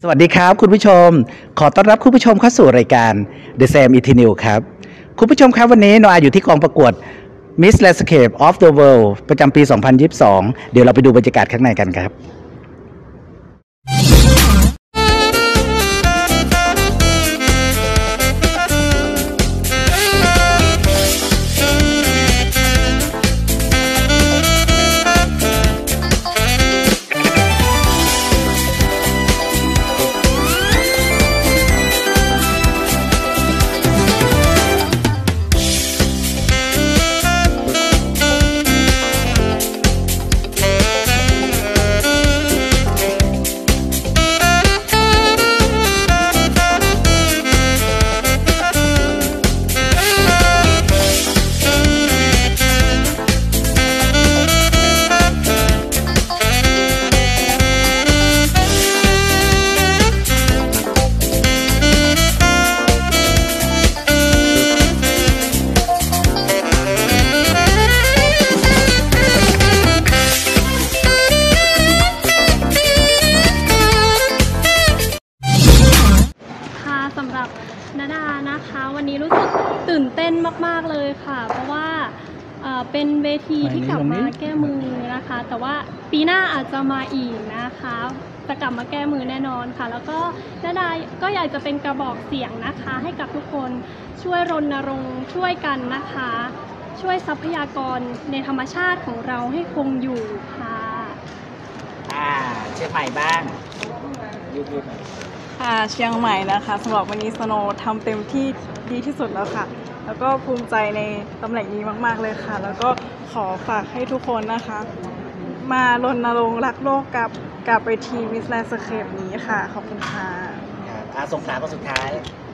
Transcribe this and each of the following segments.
สวัสดีครับคุณผู้ชมขอต้อนรับคุณผู้ชมเข้าสู่รายการ The Sam Eternal ครับคุณผู้ชมครับวันนี้โนอาอยู่ที่กองประกวด Miss Landscape of the World ประจำปี 2022 เดี๋ยวเราไปดูบรรยากาศข้างในกันครับสำหรับณดานะคะวันนี้รู้สึกตื่นเต้นมากๆเลยค่ะเพราะว่าเป็นเวทีที่กลับมาแก้มือนะคะแต่ว่าปีหน้าอาจจะมาอีกนะคะจะกลับมาแก้มือแน่นอนค่ะแล้วก็ณดาก็อยากจะเป็นกระบอกเสียงนะคะให้กับทุกคนช่วยรณรงค์ช่วยกันนะคะช่วยทรัพยากรในธรรมชาติของเราให้คงอยู่ค่ะเชียงใหม่บ้างเชียงใหม่นะคะสำหรับวันนี้สโนทำเต็มที่ดีที่สุดแล้วค่ะแล้วก็ภูมิใจในตำแหน่งนี้มากๆเลยค่ะแล้วก็ขอฝากให้ทุกคนนะคะมารณรงค์รักโลกกับเวที Miss Landscape นี้ค่ะขอบคุณค่ะสงขลาก็สุดท้าย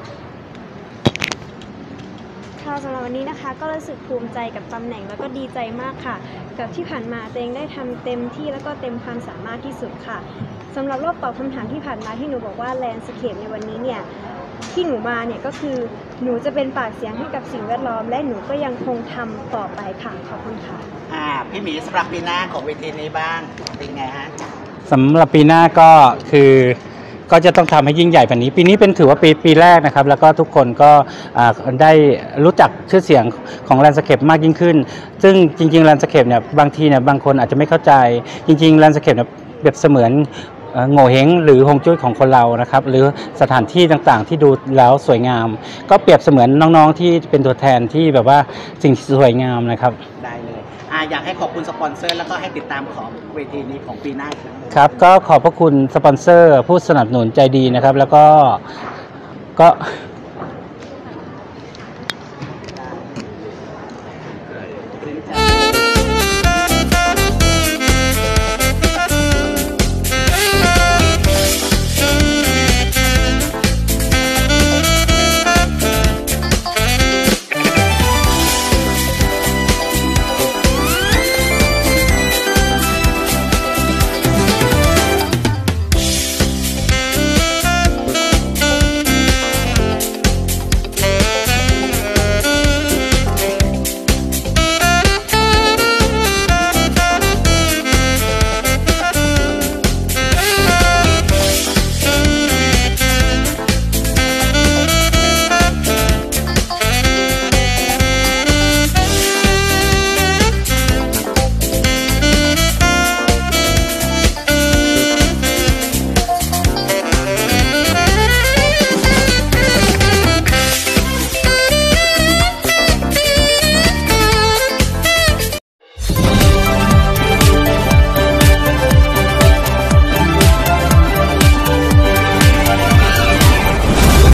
ค่ะสำหรับวันนี้นะคะก็รู้สึกภูมิใจกับตำแหน่งแล้วก็ดีใจมากค่ะกับที่ผ่านมาตัวเองได้ทำเต็มที่แล้วก็เต็มความสามารถที่สุดค่ะสำหรับรอบตอบคำถามที่ผ่านมาที่หนูบอกว่าแลนด์สเคปในวันนี้เนี่ยที่หนูมาเนี่ยก็คือหนูจะเป็นปากเสียงให้กับสิ่งแวดล้อมและหนูก็ยังคงทำต่อไปค่ะขอบคุณค่ะพี่หมีสำหรับปีหน้าของเวทีนี้บ้างเป็นไงฮะสำหรับปีหน้าก็จะต้องทำให้ยิ่งใหญ่กว่านี้ปีนี้เป็นถือว่าปีแรกนะครับแล้วก็ทุกคนก็ได้รู้จักชื่อเสียงของแลนด์สเคปมากยิ่งขึ้นซึ่งจริงๆแลนด์สเคปเนี่ยบางทีเนี่ยบางคนอาจจะไม่เข้าใจจริงๆแลนด์สเคปเนี่ยเปรียบเสมือนโง่เฮงหรือฮวงจุ้ยของคนเรานะครับหรือสถานที่ต่างๆที่ดูแล้วสวยงามก็เปรียบเสมือนน้องๆที่เป็นตัวแทนที่แบบว่าสิ่งสวยงามนะครับได้เลยอยากให้ขอบคุณสปอนเซอร์แล้วก็ให้ติดตามของเวทีนี้ของปีหน้าครับก็ขอบพระคุณสปอนเซอร์ผู้สนับสนุนใจดีนะครับแล้วก็